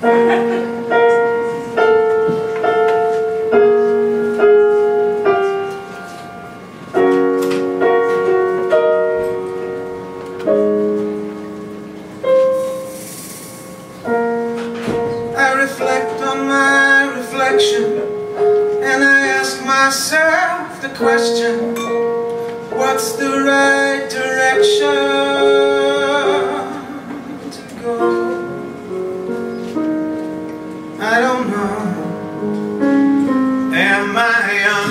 I reflect on my reflection, and I ask myself the question, what's the right direction to go? I don't know. Am I a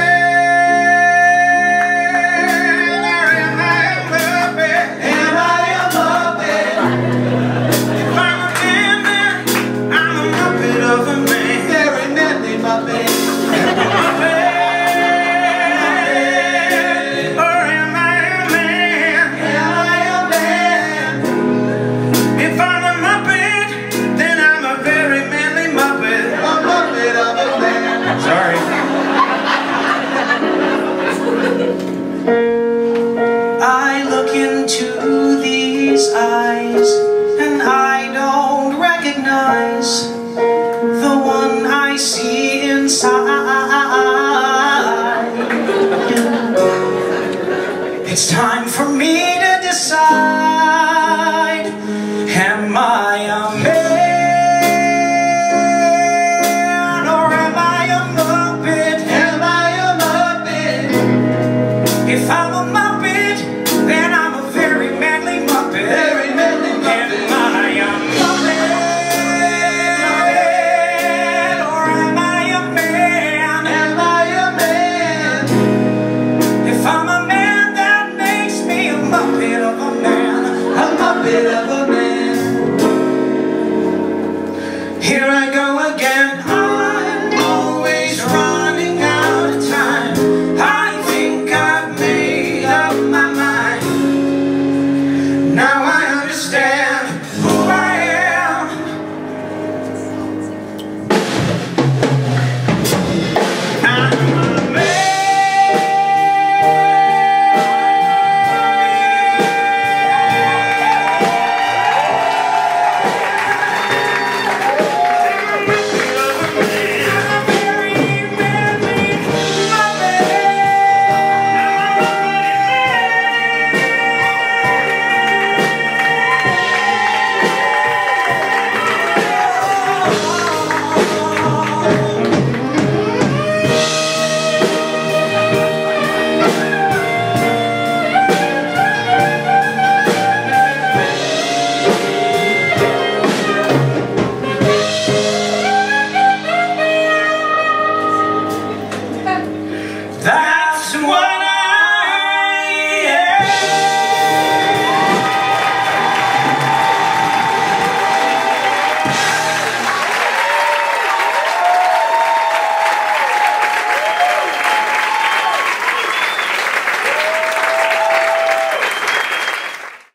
man, or am I a Muppet? Am I a Muppet? If I'm a man, then I'm a Muppet of a man. Very manly Muppet. Sorry. I look into these eyes and I don't recognize the one I see inside. It's time for me to decide, am I a man? If I'm a Muppet, then I'm a very manly Muppet. Very manly Muppet. Am I a Muppet? Or am I a man? Am I a man? If I'm a man, that makes me a Muppet of a man. A Muppet of a man. Here I go again.